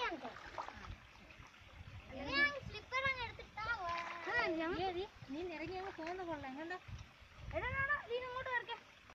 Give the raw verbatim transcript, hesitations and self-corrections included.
നീ ഇറങ്ങി അങ്ങ് പോകുന്ന കൊള്ളാം കണ്ടോ. എടാ നീ ഇങ്ങോട്ട് ഇറക്കേ.